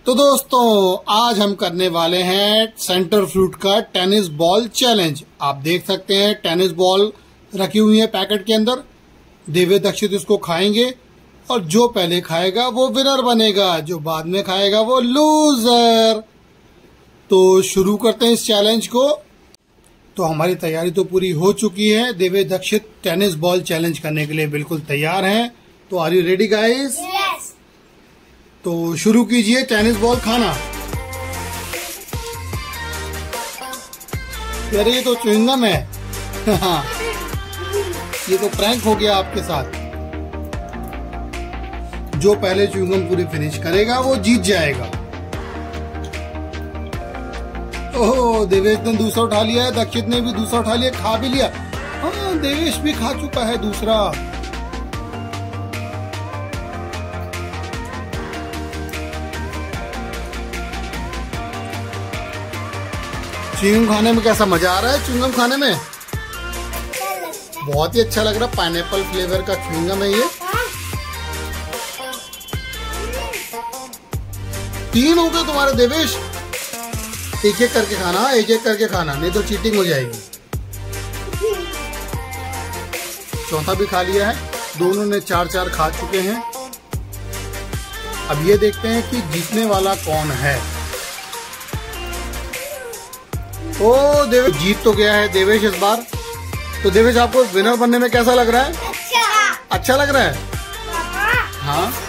तो दोस्तों आज हम करने वाले हैं सेंटर फ्रूट का टेनिस बॉल चैलेंज। आप देख सकते हैं टेनिस बॉल रखी हुई है पैकेट के अंदर। दिव्य दक्षित इसको खाएंगे और जो पहले खाएगा वो विनर बनेगा, जो बाद में खाएगा वो लूजर। तो शुरू करते हैं इस चैलेंज को। तो हमारी तैयारी तो पूरी हो चुकी है। दिव्य दक्षित टेनिस बॉल चैलेंज करने के लिए बिल्कुल तैयार हैं। तो are you ready guys? Yes. तो शुरू कीजिए टेनिस बॉल खाना। यार ये तो च्युइंगम है। ये तो प्रैंक हो गया आपके साथ। जो पहले च्युइंगम पूरी फिनिश करेगा वो जीत जाएगा। ओह, देवेश ने दूसरा उठा लिया है, दक्षित ने भी दूसरा उठा लिया, खा भी लिया। हाँ, देवेश भी खा चुका है दूसरा। च्युइंगम खाने में कैसा मजा आ रहा है? च्युइंगम खाने में बहुत ही अच्छा लग रहा है। पाइनएप्पल फ्लेवर का च्युइंगम है ये। 3 हो गए तुम्हारे देवेश। एक एक करके खाना, एक एक करके खाना, नहीं तो चीटिंग हो जाएगी। चौथा भी खा लिया है। दोनों ने 4-4 खा चुके हैं। अब ये देखते हैं कि जीतने वाला कौन है। ओ देवेश जीत तो गया है देवेश इस बार। तो देवेश आपको विनर बनने में कैसा लग रहा है? अच्छा लग रहा है? हाँ।